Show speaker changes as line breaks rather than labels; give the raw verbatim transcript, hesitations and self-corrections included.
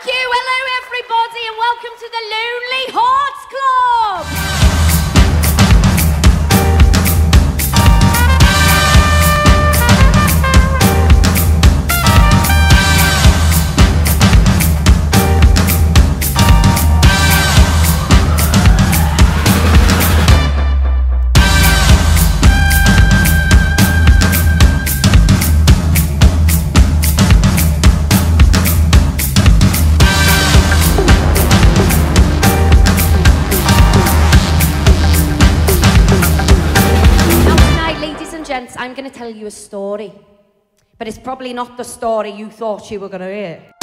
Thank you. Hello, everybody, and welcome to the Lonely Hearts Club. I'm going to tell you a story, but it's probably not the story you thought you were going to hear.